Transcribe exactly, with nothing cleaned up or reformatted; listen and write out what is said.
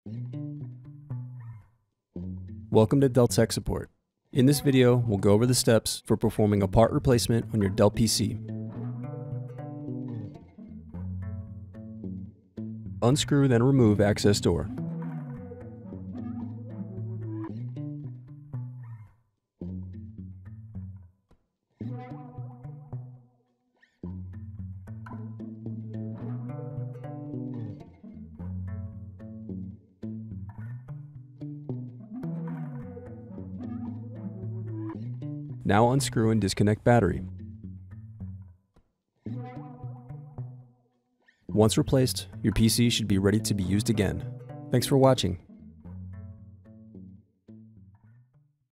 Welcome to Dell Tech Support. In this video, we'll go over the steps for performing a part replacement on your Dell P C. Unscrew, then remove access door. Now unscrew and disconnect battery. Once replaced, your P C should be ready to be used again. Thanks for watching.